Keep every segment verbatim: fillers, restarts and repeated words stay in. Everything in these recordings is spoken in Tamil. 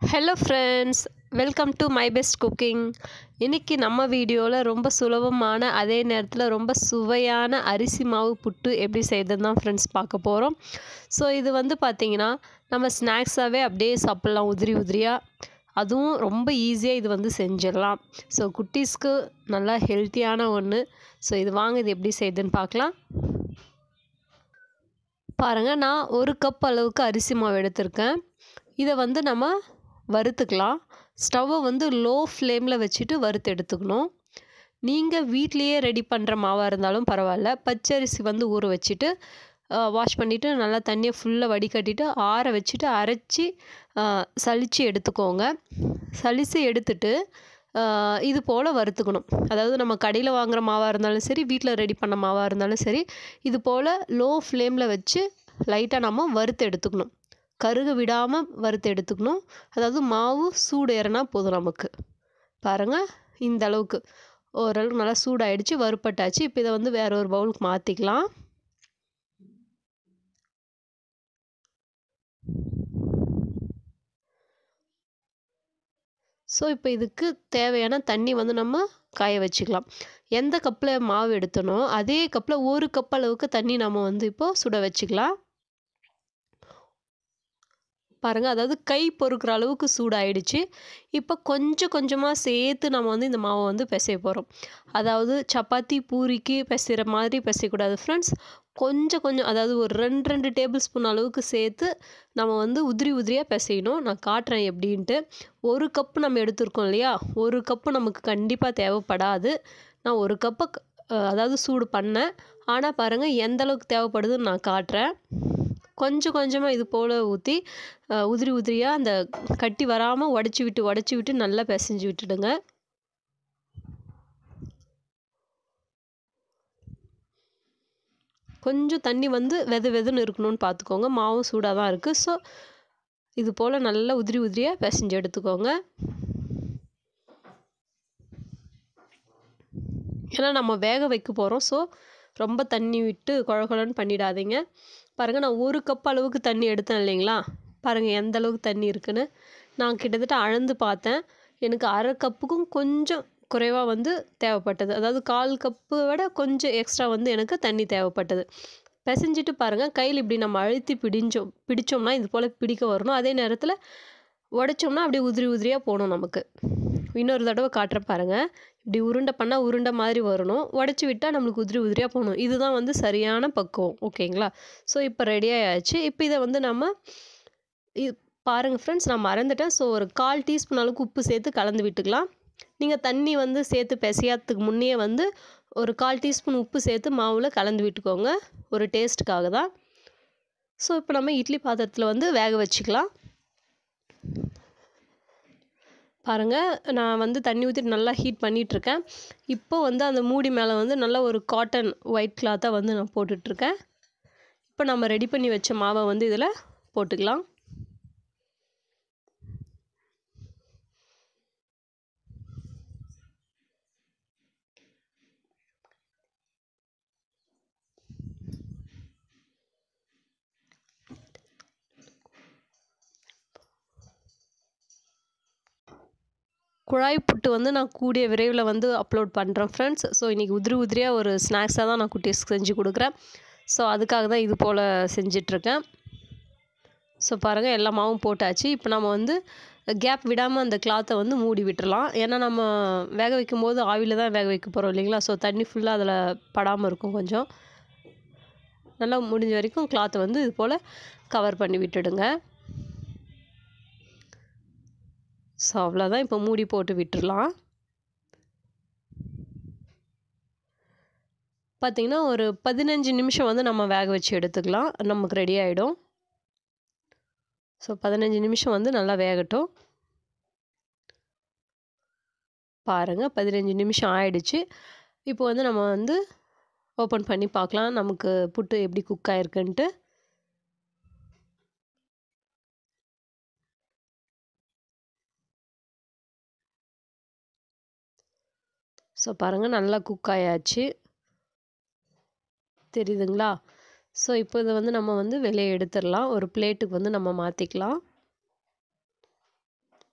Hello friends, welcome to my best cooking. இன்றைக்கி நம்ம வீடியோவில் ரொம்ப சுலபமான அதே நேரத்தில் ரொம்ப சுவையான அரிசி மாவு புட்டு எப்படி செய்கிறது தான் ஃப்ரெண்ட்ஸ் பார்க்க போகிறோம். ஸோ இது வந்து பார்த்திங்கன்னா நம்ம ஸ்நாக்ஸாகவே அப்படியே சாப்பிட்லாம் உதிரி உதிரியாக. அதுவும் ரொம்ப ஈஸியாக இது வந்து செஞ்சிடலாம். ஸோ குட்டீஸ்க்கு நல்லா ஹெல்த்தியான ஒன்று. ஸோ இது வாங்க இது எப்படி செய்யுதுன்னு பார்க்கலாம். பாருங்கள், நான் ஒரு கப் அளவுக்கு அரிசி மாவு எடுத்திருக்கேன். இதை வந்து நம்ம வறுத்துக்கலாம். ஸ்டவ்வை வந்து லோ ஃப்ளேமில் வச்சுட்டு வறுத்து எடுத்துக்கணும். நீங்கள் வீட்லேயே ரெடி பண்ணுற மாவாக இருந்தாலும் பரவாயில்ல. பச்சரிசி வந்து ஊற வச்சுட்டு வாஷ் பண்ணிவிட்டு நல்லா தண்ணியை ஃபுல்லாக வடிகட்டிட்டு ஆற வச்சுட்டு அரைச்சி சலித்து எடுத்துக்கோங்க. சலித்து எடுத்துட்டு இது போல் வறுத்துக்கணும். அதாவது நம்ம கடையில் வாங்குகிற மாவாக இருந்தாலும் சரி, வீட்டில் ரெடி பண்ண மாவாக இருந்தாலும் சரி, இது போல் லோ ஃப்ளேமில் வச்சு லைட்டாக நம்ம வறுத்து எடுத்துக்கணும். கருக விடாமல் வறுத்து எடுத்துக்கணும். அதாவது மாவு சூடு ஏறினா போதும் நமக்கு. பாருங்கள், இந்த அளவுக்கு ஓரளவுக்கு நல்லா சூடாயிடுச்சு, வறுப்பட்டாச்சு. இப்போ இதை வந்து வேற ஒரு பவுலுக்கு மாற்றிக்கலாம். ஸோ இப்போ இதுக்கு தேவையான தண்ணி வந்து நம்ம காய வச்சுக்கலாம். எந்த கப்பில் மாவு எடுத்தனோ அதே கப்பில் ஒரு கப் அளவுக்கு தண்ணி நம்ம வந்து இப்போது சுட வச்சுக்கலாம். பாருங்கள், அதாவது கை பொறுக்கிற அளவுக்கு சூடாயிடுச்சு. இப்போ கொஞ்சம் கொஞ்சமாக சேர்த்து நம்ம வந்து இந்த மாவை வந்து பிசைய போகிறோம். அதாவது சப்பாத்தி பூரிக்கு பிசைகிற மாதிரி பிசையக்கூடாது ஃப்ரெண்ட்ஸ். கொஞ்சம் கொஞ்சம், அதாவது ஒரு ரெண்டு ரெண்டு டேபிள் ஸ்பூன் அளவுக்கு சேர்த்து நம்ம வந்து உதிரி உதிரியாக பிசையணும். நான் காட்டுறேன் எப்படின்ட்டு. ஒரு கப்பு நம்ம எடுத்துருக்கோம் இல்லையா, ஒரு கப்பு நமக்கு கண்டிப்பாக தேவைப்படாது. நான் ஒரு கப்பை அதாவது சூடு பண்ணேன். ஆனால் பாருங்கள் எந்த அளவுக்கு தேவைப்படுதுன்னு நான் காட்டுறேன். கொஞ்சம் கொஞ்சமாக இது போல் ஊற்றி உதிரி உதிரியாக அந்த கட்டி வராமல் உடச்சி விட்டு உடச்சி விட்டு நல்லா பிசைஞ்சு விட்டுடுங்க. கொஞ்சம் தண்ணி வந்து வெது வெதுன்னு இருக்கணும்னு பார்த்துக்கோங்க. மாவும் சூடாக தான் இருக்குது. ஸோ இது போல் நல்லா உதிரி உதிரியாக பிசைஞ்சு எடுத்துக்கோங்க. ஏன்னா நம்ம வேக வைக்க போகிறோம். ஸோ ரொம்ப தண்ணி விட்டு குழ குழன்னு பண்ணிடாதீங்க. பாருங்கள், நான் ஒரு கப் அளவுக்கு தண்ணி எடுத்தேன் இல்லைங்களா. பாருங்கள் எந்த அளவுக்கு தண்ணி இருக்குன்னு. நான் கிட்டத்தட்ட அளந்து பார்த்தேன். எனக்கு அரை கப்புக்கும் கொஞ்சம் குறைவாக வந்து தேவைப்பட்டது. அதாவது கால் கப்பு விட கொஞ்சம் எக்ஸ்ட்ரா வந்து எனக்கு தண்ணி தேவைப்பட்டது. பிசைஞ்சிட்டு பாருங்கள், கையில் இப்படி நம்ம அழுத்தி பிடிஞ்சோம் பிடிச்சோம்னா இது போல் பிடிக்க வரணும். அதே நேரத்தில் உடைச்சோம்னா அப்படியே உதிரி உதிரியாக போகணும் நமக்கு. இன்னொரு தடவை காட்டுறேன் பாருங்கள். இப்படி உருண்டை பண்ணால் உருண்டை மாதிரி வரணும். உடச்சி விட்டால் நம்மளுக்கு உதிரி உதிரியாக போகணும். இதுதான் வந்து சரியான பக்குவம். ஓகேங்களா. ஸோ இப்போ ரெடியாக ஆச்சு. இப்போ இதை வந்து நம்ம இது பாருங்கள் ஃப்ரெண்ட்ஸ், நான் மறந்துட்டேன். ஸோ ஒரு கால் டீஸ்பூன் அளவுக்கு உப்பு சேர்த்து கலந்து விட்டுக்கலாம். நீங்கள் தண்ணி வந்து சேர்த்து பிசையாததுக்கு முன்னே வந்து ஒரு கால் டீஸ்பூன் உப்பு சேர்த்து மாவில் கலந்து விட்டுக்கோங்க. ஒரு டேஸ்ட்டுக்காக தான். ஸோ இப்போ நம்ம இட்லி பாத்திரத்தில் வந்து வேக வச்சுக்கலாம். பாருங்கள், நான் வந்து தண்ணி ஊற்றிட்டு நல்லா ஹீட் பண்ணிகிட்ருக்கேன். இப்போ வந்து அந்த மூடி மேலே வந்து நல்லா ஒரு காட்டன் ஒயிட் கிளாத்தை வந்து நான் போட்டுட்ருக்கேன். இப்போ நம்ம ரெடி பண்ணி வச்ச மாவை வந்து இதில் போட்டுக்கலாம். குழாய் புட்டு வந்து நான் கூடிய விரைவில் வந்து அப்லோட் பண்ணுறேன் ஃப்ரெண்ட்ஸ். ஸோ இன்றைக்கி உதிரி உதிரியாக ஒரு ஸ்நாக்ஸாக தான் நான் குட்டீஸ்க்கு செஞ்சு கொடுக்குறேன். ஸோ அதுக்காக தான் இது போல் செஞ்சிட்ருக்கேன். ஸோ பாருங்கள், எல்லா மாவும் போட்டாச்சு. இப்போ நம்ம வந்து கேப் விடாமல் அந்த கிளாத்தை வந்து மூடி விட்டுறலாம். ஏன்னா நம்ம வேக வைக்கும் போது ஆவியில் தான் வேக வைக்க போகிறோம் இல்லைங்களா. ஸோ தண்ணி ஃபுல்லாக அதில் படாமல் இருக்கும். கொஞ்சம் நல்லா முடிஞ்ச வரைக்கும் கிளாத்தை வந்து இது போல் கவர் பண்ணி விட்டுடுங்க. ஸோ அவ்வளோதான். இப்போ மூடி போட்டு விட்டுடலாம். பார்த்திங்கன்னா ஒரு பதினஞ்சு நிமிஷம் வந்து நம்ம வேக வச்சு எடுத்துக்கலாம். நமக்கு ரெடி ஆகிடும். ஸோ பதினஞ்சு நிமிஷம் வந்து நல்லா வேகட்டும். பாருங்கள், பதினஞ்சு நிமிஷம் ஆயிடுச்சு. இப்போ வந்து நம்ம வந்து ஓப்பன் பண்ணி பார்க்கலாம் நமக்கு புட்டு எப்படி குக் ஆகிருக்குன்ட்டு. ஸோ பாருங்கள், நல்லா குக் ஆயாச்சு. தெரியுதுங்களா. ஸோ இப்போ இதை வந்து நம்ம வந்து வெளியே எடுத்துடலாம். ஒரு பிளேட்டுக்கு வந்து நம்ம மாற்றிக்கலாம்.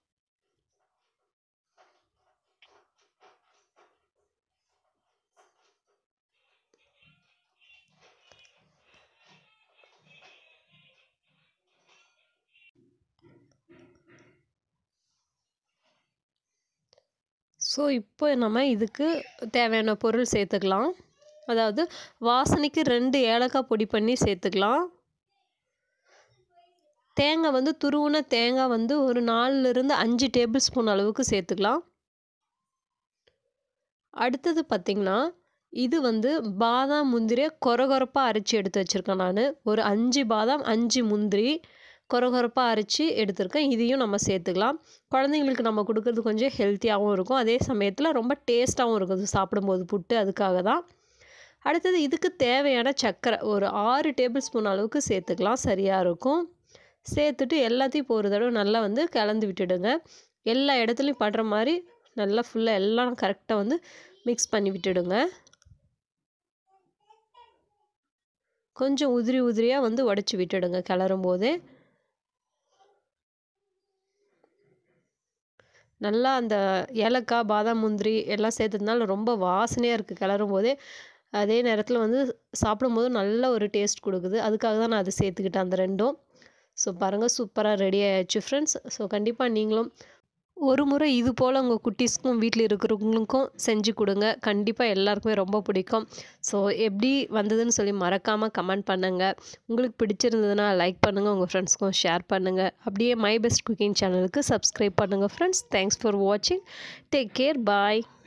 ஸோ இப்போ நம்ம இதுக்கு தேவையான பொருள் சேர்த்துக்கலாம். அதாவது வாசனைக்கு ரெண்டு ஏலக்காய் பொடி பண்ணி சேர்த்துக்கலாம். தேங்காய் வந்து துருவின தேங்காய் வந்து ஒரு நாலுலேருந்து அஞ்சு டேபிள் ஸ்பூன் அளவுக்கு சேர்த்துக்கலாம். அடுத்தது பார்த்திங்கன்னா, இது வந்து பாதாம் முந்திரியை கொரகொரப்பாக அரைச்சி எடுத்து வச்சுருக்கேன் நான். ஒரு அஞ்சு பாதாம் அஞ்சு முந்திரி கொரகொரப்பாக அரைச்சி எடுத்திருக்கேன். இதையும் நம்ம சேர்த்துக்கலாம். குழந்தைங்களுக்கு நம்ம கொடுக்குறது கொஞ்சம் ஹெல்த்தியாகவும் இருக்கும். அதே சமயத்தில் ரொம்ப டேஸ்ட்டாகவும் இருக்கும் சாப்பிடும்போது புட்டு, அதுக்காக தான். அடுத்தது இதுக்கு தேவையான சர்க்கரை ஒரு ஆறு டேபிள் ஸ்பூன் அளவுக்கு சேர்த்துக்கலாம், சரியாக இருக்கும். சேர்த்துட்டு எல்லாத்தையும் இப்போ ஒரு தடவை நல்லா வந்து கலந்து விட்டுடுங்க. எல்லா இடத்துலையும் படுற மாதிரி நல்லா ஃபுல்லாக எல்லாம் கரெக்டாக வந்து மிக்ஸ் பண்ணி விட்டுடுங்க. கொஞ்சம் உதிரி உதிரியாக வந்து உடச்சி விட்டுடுங்க கிளறும் போதே. நல்லா அந்த ஏலக்காய் பாதாம் முந்திரி எல்லாம் சேர்த்ததுனால ரொம்ப வாசனையாக இருக்குது கிளறும் போதே. அதே நேரத்தில் வந்து சாப்பிடும்போது நல்ல ஒரு டேஸ்ட் கொடுக்குது. அதுக்காக தான் நான் அதை சேர்த்துக்கிட்டேன் அந்த ரெண்டும். ஸோ பாருங்கள், சூப்பராக ரெடி ஆயிடுச்சு ஃப்ரெண்ட்ஸ். ஸோ கண்டிப்பாக நீங்களும் ஒரு முறை இது போல் உங்கள் குட்டீஸ்க்கும் வீட்டில் இருக்கிறவங்களுக்கும் செஞ்சு கொடுங்க. கண்டிப்பாக எல்லாருக்குமே ரொம்ப பிடிக்கும். ஸோ எப்படி வந்ததுன்னு சொல்லி மறக்காமல் கமெண்ட் பண்ணுங்கள். உங்களுக்கு பிடிச்சிருந்ததுன்னா லைக் பண்ணுங்கள், உங்கள் ஃப்ரெண்ட்ஸ்க்கும் ஷேர் பண்ணுங்கள். அப்படியே மை பெஸ்ட் குக்கிங் சேனலுக்கு சப்ஸ்கிரைப் பண்ணுங்கள் ஃப்ரெண்ட்ஸ். தேங்க்ஸ் ஃபார் வாட்சிங். Take care. பாய்.